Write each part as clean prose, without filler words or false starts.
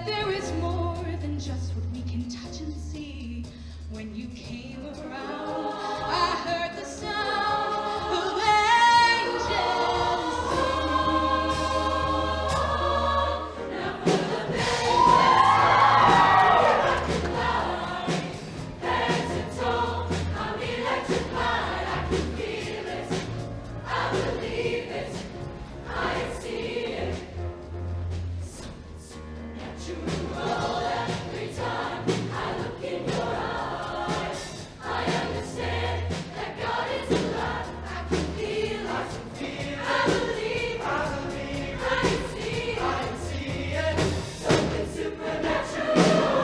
that there is more than just what we can touch and see. When you came around, I heard the sound of angels sing. Now for the very first time, heads and toes, I'm electrified. I can feel it, I believe it, I see it. Supernatural every time I look in your eyes. I understand that God is alive. I can feel it, I believe it, I can see it, something supernatural.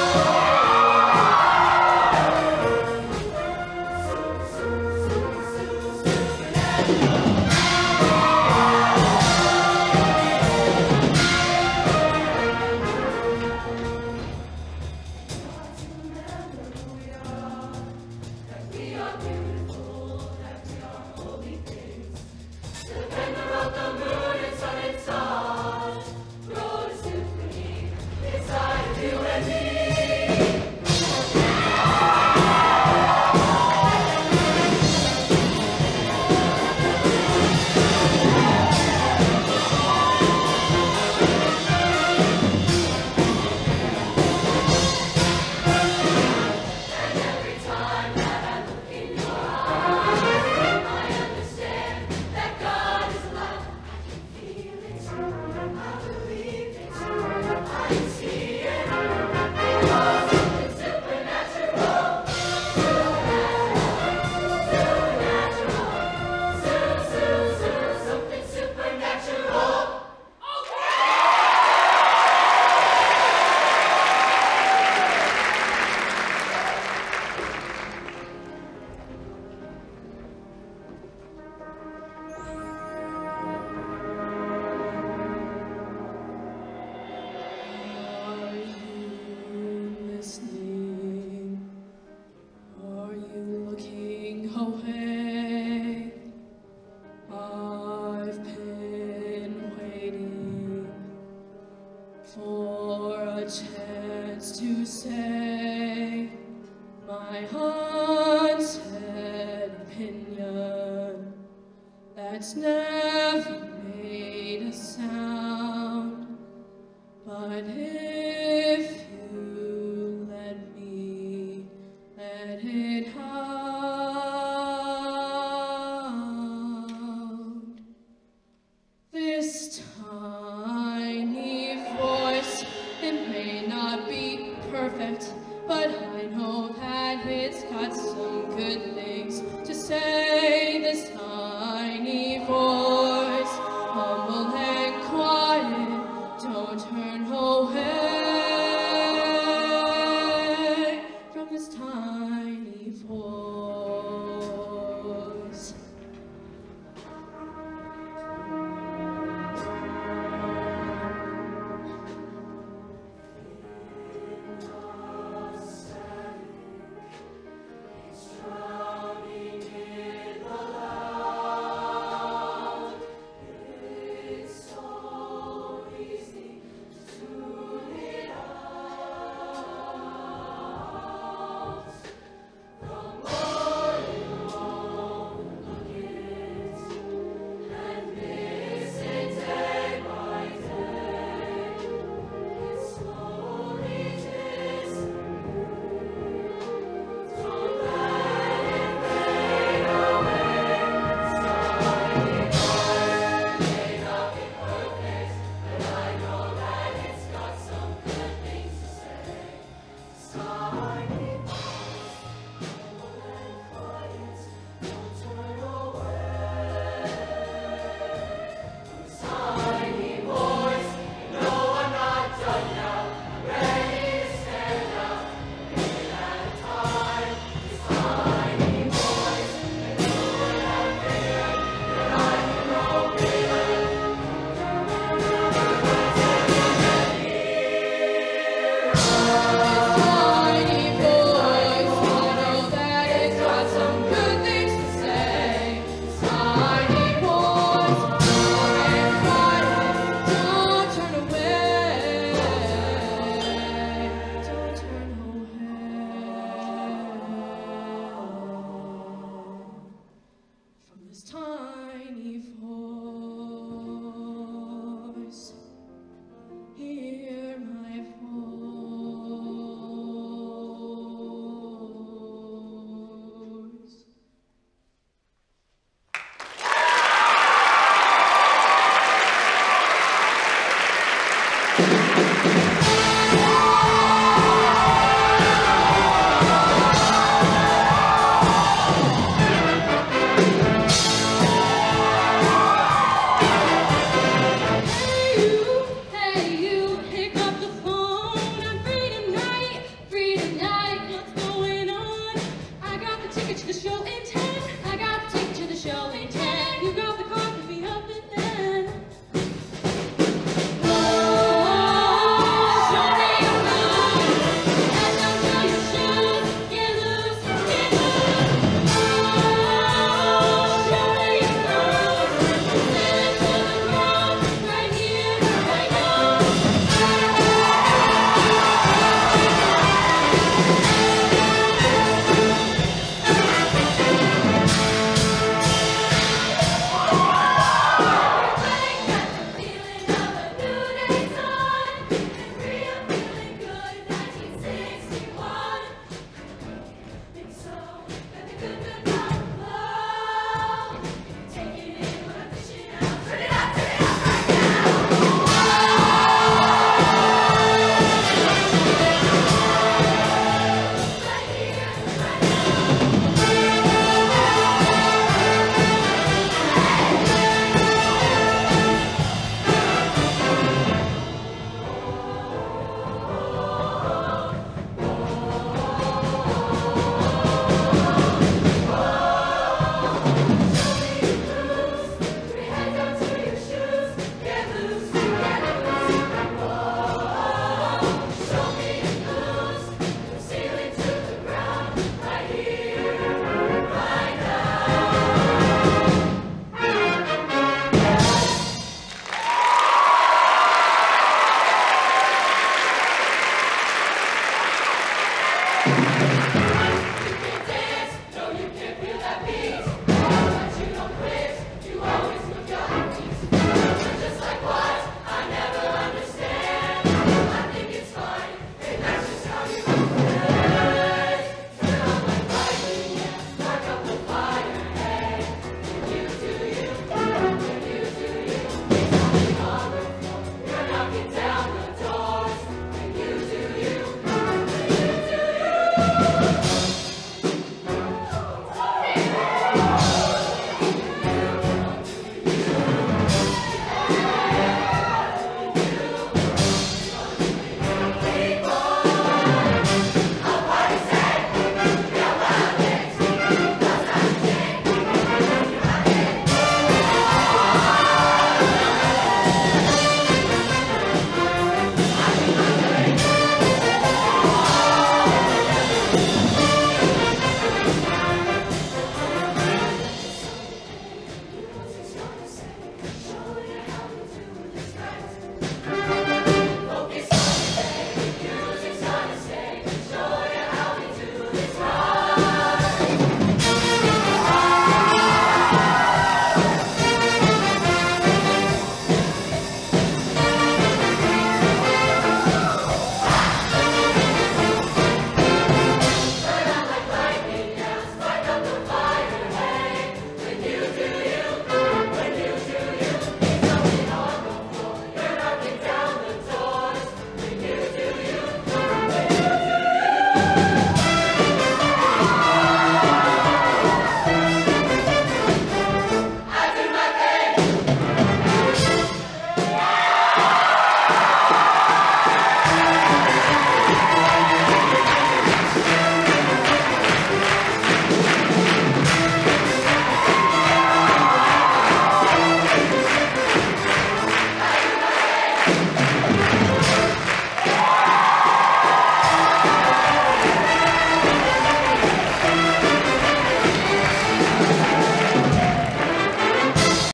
We are beautiful, that we are holy things. The vendor of the moon and sun and stars wrote a symphony inside of you and me. And every time that I look in your eyes, I understand that God is alive. I can feel it, I believe it, I see it. Because something supernatural, something supernatural. Are you listening? Are you looking away? I've been waiting for a chance to say my unsaid opinion that's never made a sound. But if you let me, let it out. This tiny voice, it may not be perfect, but I know that it's got some good things to say. This tiny voice.